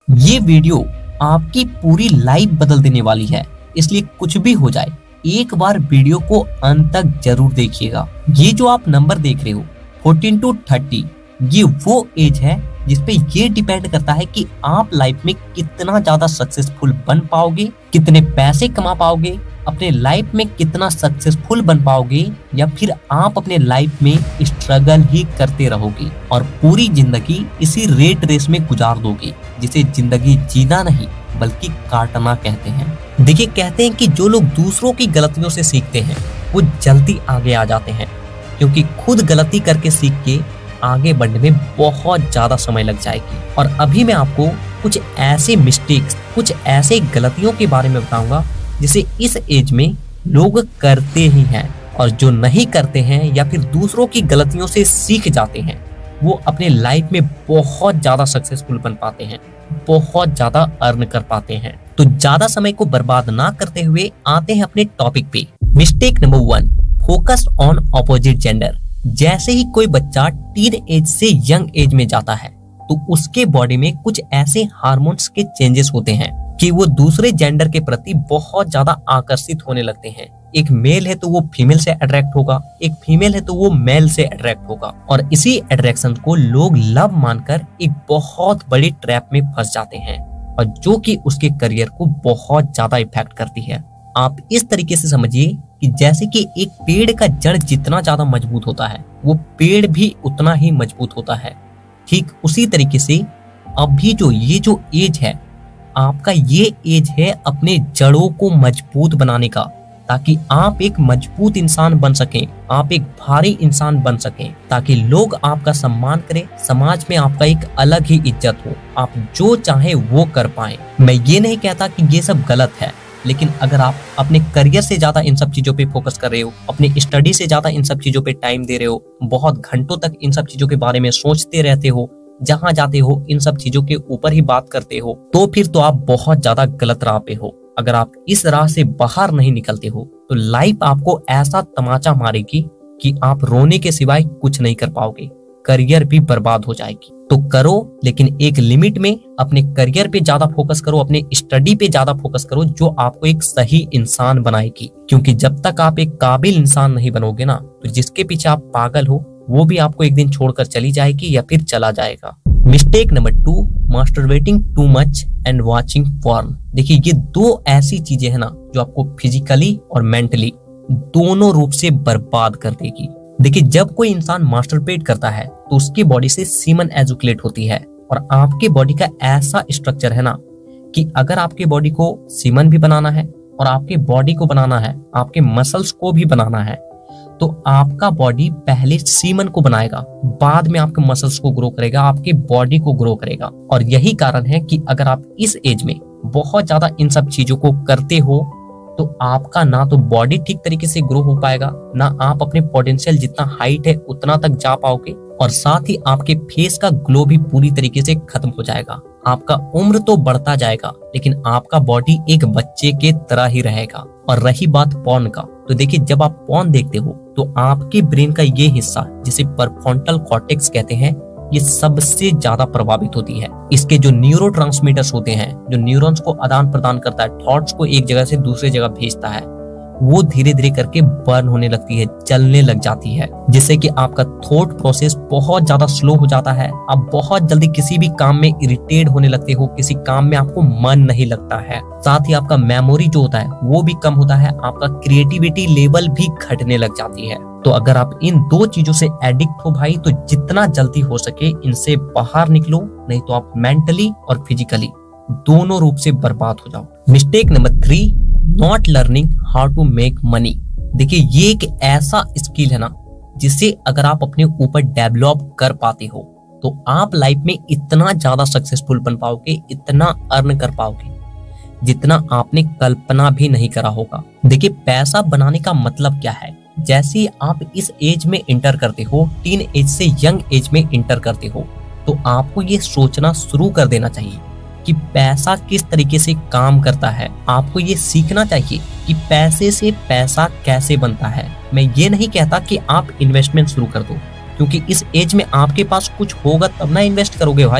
ये वीडियो आपकी पूरी लाइफ बदल देने वाली है, इसलिए कुछ भी हो जाए एक बार वीडियो को अंत तक जरूर देखिएगा। ये जो आप नंबर देख रहे हो 14 to 30, ये वो एज है जिसपे ये डिपेंड करता है कि आप लाइफ में कितना ज्यादा सक्सेसफुल बन पाओगे, कितने पैसे कमा पाओगे, अपने लाइफ में कितना सक्सेसफुल बन पाओगे, या फिर आप अपने लाइफ में स्ट्रगल ही करते रहोगे और पूरी जिंदगी इसी रेट रेस में गुजार दोगे, जिसे जिंदगी जीना नहीं बल्कि काटना कहते हैं। देखिए, कहते हैं कि जो लोग दूसरों की गलतियों से सीखते हैं वो जल्दी आगे आ जाते हैं, क्योंकि खुद गलती करके सीख के आगे बढ़ने में बहुत ज्यादा समय लग जाएगी। और अभी मैं आपको कुछ ऐसे मिस्टेक्स, कुछ ऐसे गलतियों के बारे में बताऊंगा जिसे इस एज में लोग करते ही हैं, और जो नहीं करते हैं या फिर दूसरों की गलतियों से सीख जाते हैं वो अपने लाइफ में बहुत ज्यादा सक्सेसफुल बन पाते हैं, बहुत ज्यादा अर्न कर पाते हैं। तो ज्यादा समय को बर्बाद ना करते हुए आते हैं अपने टॉपिक पे। Mistake number 1, focus on opposite gender. जैसे ही कोई बच्चा टीन एज से यंग एज में जाता है तो उसके बॉडी में कुछ ऐसे हार्मोन्स के चेंजेस होते हैं कि वो दूसरे जेंडर के प्रति बहुत ज्यादा आकर्षित होने लगते हैं। एक मेल है तो वो फीमेल से अट्रैक्ट होगा, एक फीमेल है तो वो मेल से अट्रैक्ट होगा, और इसी अट्रैक्शन को लोग लव मानकर एक बहुत बड़ी ट्रैप में फंस जाते हैं, और जो कि उसके करियर को बहुत ज्यादा इफेक्ट करती है। आप इस तरीके से समझिए कि जैसे कि एक पेड़ का जड़ जितना ज्यादा मजबूत होता है वो पेड़ भी उतना ही मजबूत होता है। ठीक उसी तरीके से अभी ये जो एज है आपका, ये एज है अपने जड़ों को मजबूत बनाने का, ताकि आप एक मजबूत इंसान बन सकें, आप एक भारी इंसान बन सकें, ताकि लोग आपका सम्मान करें, समाज में आपका एक अलग ही इज्जत हो, आप जो चाहे वो कर पाएं। मैं ये नहीं कहता कि ये सब गलत है, लेकिन अगर आप अपने करियर से ज्यादा इन सब चीजों पे फोकस कर रहे हो, अपनी स्टडी से ज्यादा इन सब चीजों पे टाइम दे रहे हो, बहुत घंटों तक इन सब चीजों के बारे में सोचते रहते हो, जहां जाते हो इन सब चीजों के ऊपर ही बात करते हो, तो फिर तो आप बहुत ज्यादा गलत राह पे हो। अगर आप इस राह से बाहर नहीं निकलते हो तो लाइफ आपको ऐसा तमाचा मारेगी कि आप रोने के सिवाय कुछ नहीं कर पाओगे, करियर भी बर्बाद हो जाएगी। तो करो, लेकिन एक लिमिट में। अपने करियर पे ज्यादा फोकस करो, अपने स्टडी पे ज्यादा फोकस करो, जो आपको एक सही इंसान बनाएगी। क्योंकि जब तक आप एक काबिल इंसान नहीं बनोगे ना, तो जिसके पीछे आप पागल हो वो भी आपको एक दिन छोड़कर चली जाएगी या फिर चला जाएगा। Mistake number 2, masturbating too much and watching porn. देखिए, ये दो ऐसी चीजें हैं ना जो आपको फिजिकली और मेंटली दोनों रूप से बर्बाद कर देगी। देखिए, जब कोई इंसान मास्टरबेट करता है तो उसकी बॉडी से सीमन एजुकुलेट होती है, और आपके बॉडी का ऐसा स्ट्रक्चर है ना कि अगर आपके बॉडी को सीमन भी बनाना है और आपके बॉडी को बनाना है, आपके मसल्स को भी बनाना है, तो आपका बॉडी पहले सीमन को बनाएगा, बाद में आपके मसल्स को ग्रो करेगा, आपके बॉडी को ग्रो करेगा। और यही कारण है कि अगर आप इस एज में बहुत ज्यादा इन सब चीजों को करते हो तो आपका ना तो बॉडी ठीक तरीके से ग्रो हो पाएगा, ना आप अपने पोटेंशियल जितना हाइट है उतना तक जा पाओगे, और साथ ही आपके फेस का ग्लो भी पूरी तरीके से खत्म हो जाएगा। आपका उम्र तो बढ़ता जाएगा, लेकिन आपका बॉडी एक बच्चे के तरह ही रहेगा। और रही बात पॉर्न का, तो देखिए, जब आप पॉर्न देखते हो तो आपके ब्रेन का ये हिस्सा जिसे परफ्रंटल कॉर्टेक्स कहते हैं, ये सबसे ज्यादा प्रभावित होती है। इसके जो न्यूरोट्रांसमीटर्स होते हैं, जो न्यूरॉन्स को आदान प्रदान करता है, थॉट्स को एक जगह से दूसरे जगह भेजता है, वो धीरे धीरे करके बर्न होने लगती है, चलने लग जाती है, जिससे कि आपका थॉट प्रोसेस बहुत ज्यादा स्लो हो जाता है। आप बहुत जल्दी किसी भी काम में इरिटेट होने लगते हो, किसी काम में आपको मन नहीं लगता है, साथ ही आपका मेमोरी जो होता है वो भी कम होता है, आपका क्रिएटिविटी लेवल भी घटने लग जाती है। तो अगर आप इन दो चीजों से एडिक्ट हो भाई, तो जितना जल्दी हो सके इनसे बाहर निकलो, नहीं तो आप मेंटली और फिजिकली दोनों रूप से बर्बाद हो जाओ। Mistake number 3, not learning how to make money. देखिए, ये एक ऐसा स्किल है ना जिसे अगर आप अपने ऊपर डेवलप कर पाते हो तो आप लाइफ में इतना ज्यादा सक्सेसफुल बन पाओगे, इतना अर्न कर पाओगे जितना आपने कल्पना भी नहीं करा होगा। देखिए, पैसा बनाने का मतलब क्या है? जैसे ही आप इस एज में इंटर करते हो, टीन एज से यंग एज में इंटर करते हो, तो आपको ये सोचना शुरू कर देना चाहिए कि पैसा किस तरीके से काम करता है। आपको ये सीखना चाहिए कि पैसे से पैसा कैसे बनता है। मैं ये नहीं कहता कि आप इन्वेस्टमेंट शुरू कर दो, क्योंकि इस एज में आपके पास कुछ होगा तब ना इन्वेस्ट करोगे भाई।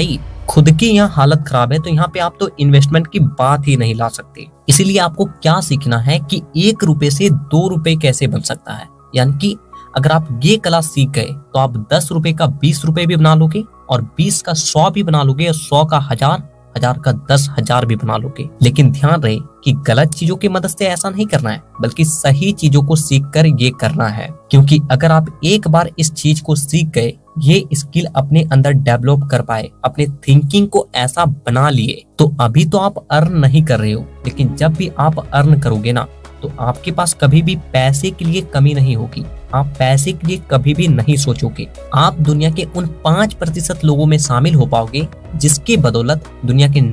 खुद की यहाँ हालत खराब है तो यहाँ पे आप तो इन्वेस्टमेंट की बात ही नहीं ला सकते। इसीलिए आपको क्या सीखना है कि 1 रुपए से 2 रुपए कैसे बन सकता है। यानी कि अगर आप ये कला सीख गए तो आप 10 रुपए का 20 रुपए भी बना लोगे और 20 का 100 भी बना लोगे और 100 का 1000, 1000 का 10,000 भी बना लोगे। लेकिन ध्यान रहे कि गलत चीजों की मदद से ऐसा नहीं करना है, बल्कि सही चीजों को सीख कर ये करना है। क्योंकि अगर आप एक बार इस चीज को सीख गए, ये स्किल अपने अंदर डेवलप कर पाए, अपने थिंकिंग को ऐसा बना लिए, तो अभी तो आप अर्न नहीं कर रहे हो, लेकिन जब भी आप अर्न करोगे ना तो आपके पास कभी भी पैसे के लिए कमी नहीं होगी। आप पैसे के लिए कभी भी नहीं सोचोगे। आप दुनिया के उन 5% लोगों में शामिल हो पाओगे जिसकी बदौलत दुनिया के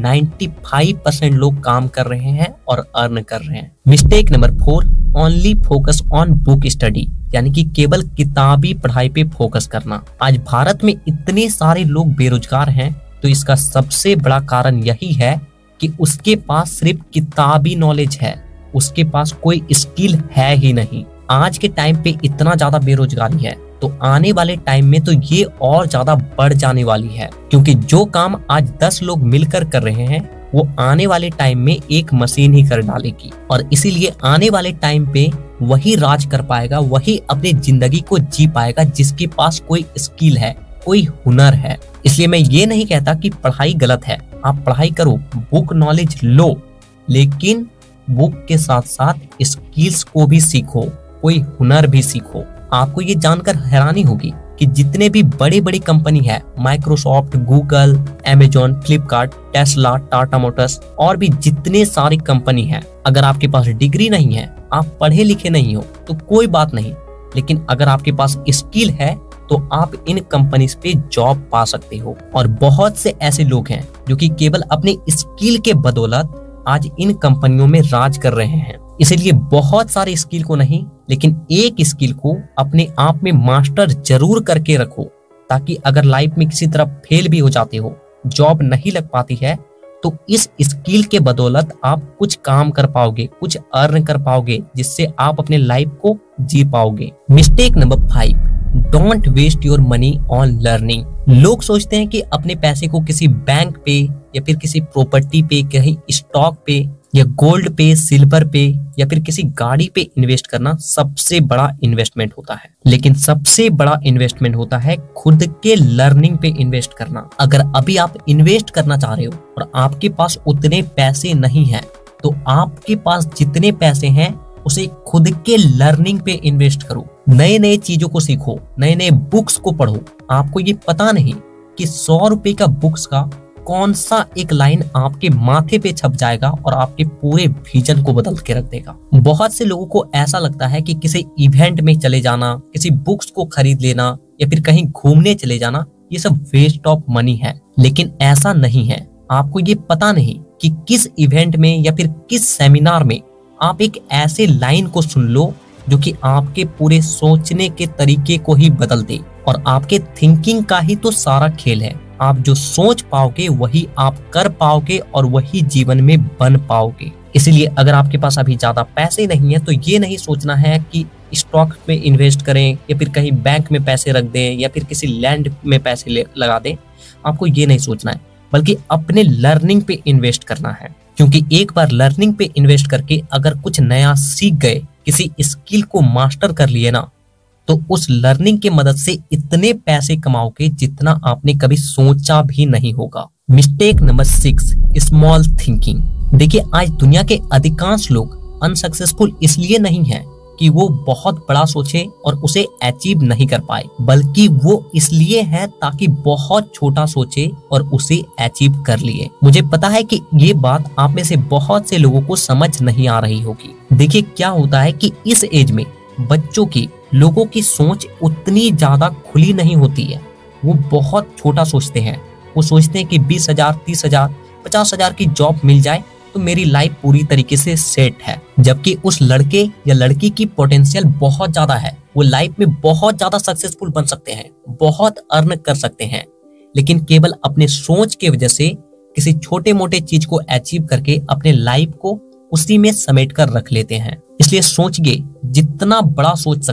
95% लोग काम कर रहे हैं और अर्न कर रहे हैं। Mistake number 4, only focus on book study, यानी कि केवल किताबी पढ़ाई पे फोकस करना। आज भारत में इतने सारे लोग बेरोजगार हैं तो इसका सबसे बड़ा कारण यही है कि उसके पास सिर्फ किताबी नॉलेज है, उसके पास कोई स्किल है ही नहीं। आज के टाइम पे इतना ज्यादा बेरोजगारी है तो आने वाले टाइम में तो ये और ज्यादा बढ़ जाने वाली है, क्योंकि जो काम आज 10 लोग मिलकर कर रहे हैं वो आने वाले टाइम में एक मशीन ही कर डालेगी। और इसीलिए आने वाले टाइम पे वही राज कर पाएगा, वही अपनी जिंदगी को जी पाएगा जिसके पास कोई स्किल है, कोई हुनर है। इसलिए मैं ये नहीं कहता कि पढ़ाई गलत है, आप पढ़ाई करो, बुक नॉलेज लो, लेकिन बुक के साथ साथ स्किल्स को भी सीखो, कोई हुनर भी सीखो। आपको ये जानकर हैरानी होगी कि जितने भी बड़ी बड़ी कंपनी है, Microsoft, Google, Amazon, Flipkart, Tesla, Tata Motors और भी जितने सारी कंपनी है, अगर आपके पास डिग्री नहीं है, आप पढ़े लिखे नहीं हो तो कोई बात नहीं, लेकिन अगर आपके पास स्किल है तो आप इन कंपनीज पे जॉब पा सकते हो। और बहुत से ऐसे लोग हैं जो कि केवल अपने स्किल के बदौलत आज इन कंपनियों में राज कर रहे हैं। इसलिए बहुत सारे स्किल को नहीं, लेकिन एक स्किल को अपने आप में मास्टर जरूर करके रखो, ताकि अगर लाइफ में किसी तरह फेल भी हो जाते हो, जॉब नहीं लग पाती है, तो इस स्किल के बदौलत आप कुछ काम कर पाओगे, कुछ अर्न कर पाओगे, जिससे आप अपने लाइफ को जी पाओगे। Mistake number 5, don't waste your money on learning. लोग सोचते हैं कि अपने पैसे को किसी बैंक पे या फिर किसी प्रॉपर्टी पे, कहीं स्टॉक पे या गोल्ड पे, सिल्वर पे या फिर किसी गाड़ी पे इन्वेस्ट करना सबसे बड़ा इन्वेस्टमेंट होता है। लेकिन सबसे बड़ा इन्वेस्टमेंट होता है खुद के लर्निंग पे इन्वेस्ट करना। अगर अभी आप इन्वेस्ट करना चाह रहे हो और आपके पास उतने पैसे नहीं है, तो आपके पास जितने पैसे हैं उसे खुद के लर्निंग पे इन्वेस्ट करो। नए नए चीजों को सीखो, नए नए बुक्स को पढ़ो। आपको ये पता नहीं कि 100 रुपए का बुक्स का कौन सा एक लाइन आपके माथे पे छप जाएगा और आपके पूरे विजन को बदल के रख देगा। बहुत से लोगों को ऐसा लगता है कि किसी इवेंट में चले जाना, किसी बुक्स को खरीद लेना या फिर कहीं घूमने चले जाना, ये सब वेस्ट ऑफ मनी है। लेकिन ऐसा नहीं है। आपको ये पता नहीं कि किस इवेंट में या फिर किस सेमिनार में आप एक ऐसे लाइन को सुन लो जो कि आपके पूरे सोचने के तरीके को ही बदल दे। और आपके थिंकिंग का ही तो सारा खेल है। आप जो सोच पाओगे वही आप कर पाओगे और वही जीवन में बन पाओगे। इसलिए अगर आपके पास अभी ज्यादा पैसे नहीं है तो ये नहीं सोचना है कि स्टॉक में इन्वेस्ट करें या फिर कहीं बैंक में पैसे रख दें या फिर किसी लैंड में पैसे लगा दें। आपको ये नहीं सोचना है, बल्कि अपने लर्निंग पे इन्वेस्ट करना है। क्योंकि एक बार लर्निंग पे इन्वेस्ट करके अगर कुछ नया सीख गए, किसी स्किल को मास्टर कर लिए ना, तो उस लर्निंग की मदद से इतने पैसे कमाओगे जितना आपने कभी सोचा भी नहीं होगा। Mistake number 6, small thinking. देखिए, आज दुनिया के अधिकांश लोग अनसक्सेसफुल इसलिए नहीं है कि वो बहुत बड़ा सोचे और उसे अचीव नहीं कर पाए, बल्कि वो इसलिए है ताकि बहुत छोटा सोचे और उसे अचीव कर लिए। मुझे पता है कि ये बात आप में से बहुत से लोगों को समझ नहीं आ रही होगी। देखिए, क्या होता है कि इस एज में बच्चों की, लोगों की सोच उतनी ज्यादा खुली नहीं होती है। वो बहुत छोटा सोचते हैं। वो सोचते हैं कि 20,000, 30,000, 50,000 की जॉब मिल जाए तो मेरी लाइफ पूरी तरीके से सेट है। जबकि उस लड़के या लड़की की पोटेंशियल बहुत ज्यादा है। वो लाइफ में बहुत ज्यादा सक्सेसफुल बन सकते हैं, बहुत अर्न कर सकते हैं, लेकिन केवल अपने सोच के वजह से किसी छोटे मोटे चीज को अचीव करके अपने लाइफ को उसी में समेट कर रख लेते हैं। इसलिए सोचिए, जितना बड़ा सोच सकते हैं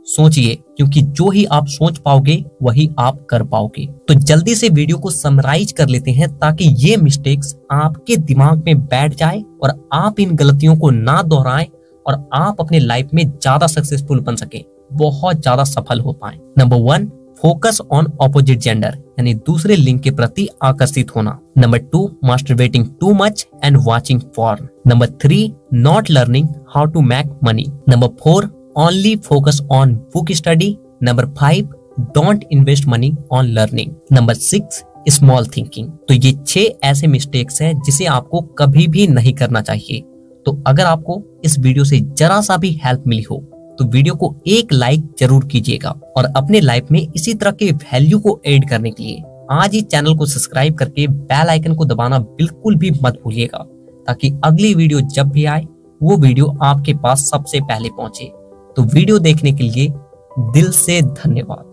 सोचिए, क्योंकि जो ही आप सोच पाओगे वही आप कर पाओगे। तो जल्दी से वीडियो को समराइज कर लेते हैं ताकि ये मिस्टेक्स आपके दिमाग में बैठ जाए और आप इन गलतियों को ना दोहराएं और आप अपने लाइफ में ज्यादा सक्सेसफुल बन सके, बहुत ज्यादा सफल हो पाए। Number 1, focus on opposite gender, यानी दूसरे लिंग के प्रति आकर्षित होना। Number 2, masturbating too much and watching porn. Number 3, not learning how to make money. Number 4, only focus on book study. Number 5, don't invest money on learning. Number 6, small thinking. तो ये 6 ऐसे मिस्टेक्स हैं जिसे आपको कभी भी नहीं करना चाहिए। तो अगर आपको इस वीडियो से जरा सा भी हेल्प मिली हो तो वीडियो को एक लाइक जरूर कीजिएगा और अपने लाइफ में इसी तरह के वैल्यू को ऐड करने के लिए आज ही चैनल को सब्सक्राइब करके बेल आइकन को दबाना बिल्कुल भी मत भूलिएगा, ताकि अगली वीडियो जब भी आए वो वीडियो आपके पास सबसे पहले पहुंचे। तो वीडियो देखने के लिए दिल से धन्यवाद।